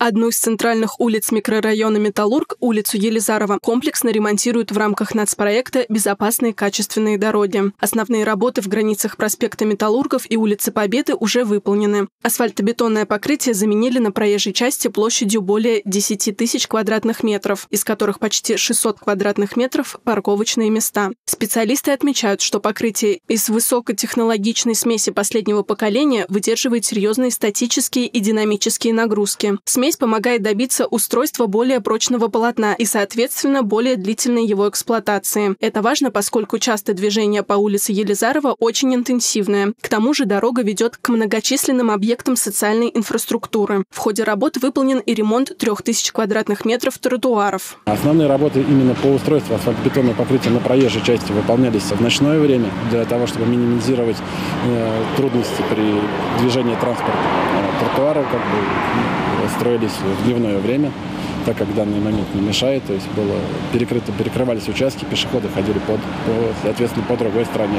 Одну из центральных улиц микрорайона Металлург, улицу Елизарова, комплексно ремонтируют в рамках нацпроекта «Безопасные качественные дороги». Основные работы в границах проспекта Металлургов и улицы Победы уже выполнены. Асфальтобетонное покрытие заменили на проезжей части площадью более 10 тысяч квадратных метров, из которых почти 600 квадратных метров – парковочные места. Специалисты отмечают, что покрытие из высокотехнологичной смеси последнего поколения выдерживает серьезные статические и динамические нагрузки. Смесь помогает добиться устройства более прочного полотна и, соответственно, более длительной его эксплуатации. Это важно, поскольку часто движение по улице Елизарова очень интенсивное. К тому же дорога ведет к многочисленным объектам социальной инфраструктуры. В ходе работ выполнен и ремонт 3000 квадратных метров тротуаров. Основные работы именно по устройству асфальтобетонного покрытия на проезжей части выполнялись в ночное время для того, чтобы минимизировать трудности при движении транспорта. Тротуары строились в дневное время, так как в данный момент не мешает, то есть было перекрывались участки, пешеходы ходили соответственно, по другой стороне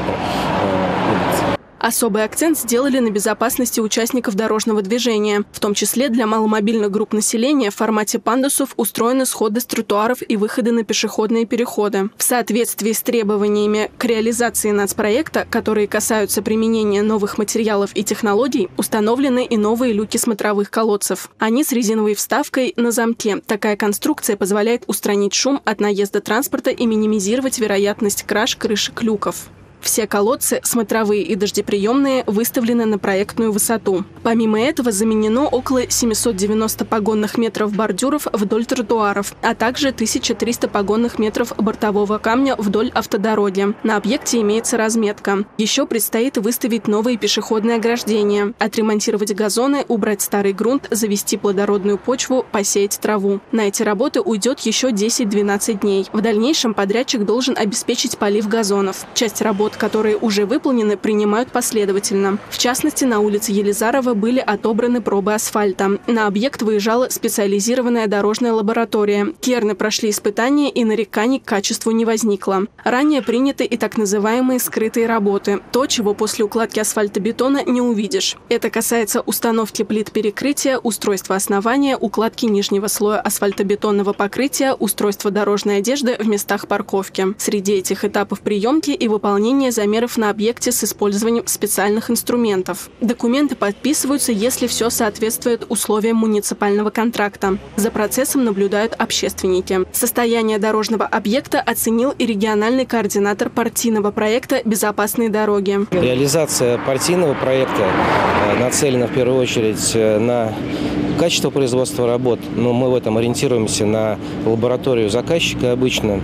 улицы. Особый акцент сделали на безопасности участников дорожного движения. В том числе для маломобильных групп населения в формате пандусов устроены сходы с тротуаров и выходы на пешеходные переходы. В соответствии с требованиями к реализации нацпроекта, которые касаются применения новых материалов и технологий, установлены и новые люки смотровых колодцев. Они с резиновой вставкой на замке. Такая конструкция позволяет устранить шум от наезда транспорта и минимизировать вероятность краж крышек люков. Все колодцы, смотровые и дождеприемные, выставлены на проектную высоту. Помимо этого заменено около 790 погонных метров бордюров вдоль тротуаров, а также 1300 погонных метров бортового камня вдоль автодороги. На объекте имеется разметка. Еще предстоит выставить новые пешеходные ограждения, отремонтировать газоны, убрать старый грунт, завести плодородную почву, посеять траву. На эти работы уйдет еще 10-12 дней. В дальнейшем подрядчик должен обеспечить полив газонов. Часть работ, которые уже выполнены, принимают последовательно. В частности, на улице Елизарова были отобраны пробы асфальта. На объект выезжала специализированная дорожная лаборатория. Керны прошли испытания, и нареканий к качеству не возникло. Ранее приняты и так называемые скрытые работы. То, чего после укладки асфальтобетона не увидишь. Это касается установки плит перекрытия, устройства основания, укладки нижнего слоя асфальтобетонного покрытия, устройства дорожной одежды в местах парковки. Среди этих этапов приемки и выполнения замеров на объекте с использованием специальных инструментов. Документы подписываются, если все соответствует условиям муниципального контракта. За процессом наблюдают общественники. Состояние дорожного объекта оценил и региональный координатор партийного проекта «Безопасные дороги». Реализация партийного проекта нацелена в первую очередь на качество производства работ, но мы в этом ориентируемся на лабораторию заказчика обычно.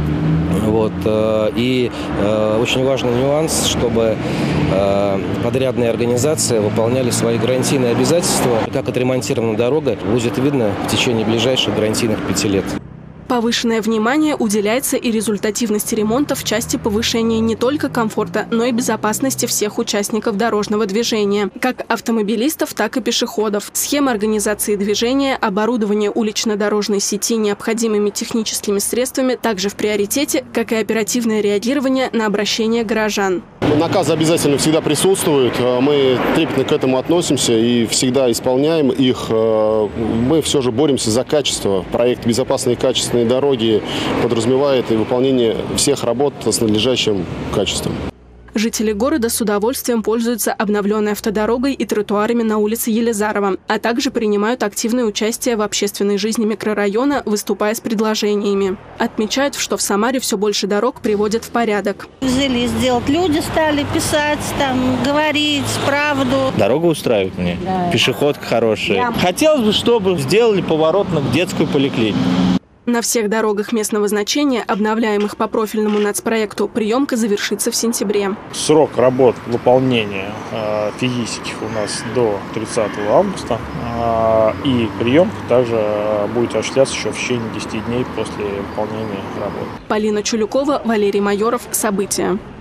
И очень важный нюанс, чтобы подрядные организации выполняли свои гарантийные обязательства. Как отремонтирована дорога, будет видно в течение ближайших гарантийных 5 лет. Повышенное внимание уделяется и результативности ремонта в части повышения не только комфорта, но и безопасности всех участников дорожного движения, как автомобилистов, так и пешеходов. Схема организации движения, оборудование улично-дорожной сети необходимыми техническими средствами также в приоритете, как и оперативное реагирование на обращения горожан. Наказы обязательно всегда присутствуют, мы трепетно к этому относимся и всегда исполняем их. Мы все же боремся за качество. Проект «Безопасные и качественные дороги» подразумевает и выполнение всех работ с надлежащим качеством. Жители города с удовольствием пользуются обновленной автодорогой и тротуарами на улице Елизарова, а также принимают активное участие в общественной жизни микрорайона, выступая с предложениями. Отмечают, что в Самаре все больше дорог приводят в порядок. Взялись сделать, люди стали писать, говорить правду. Дорога устраивает мне, да. Пешеходка хорошая. Да. Хотелось бы, чтобы сделали поворот на детскую поликлинику. На всех дорогах местного значения, обновляемых по профильному нацпроекту, приемка завершится в сентябре. Срок работ выполнения физических у нас до 30 августа. И приемка также будет осуществляться еще в течение 10 дней после выполнения работ. Полина Чулюкова, Валерий Майоров. События.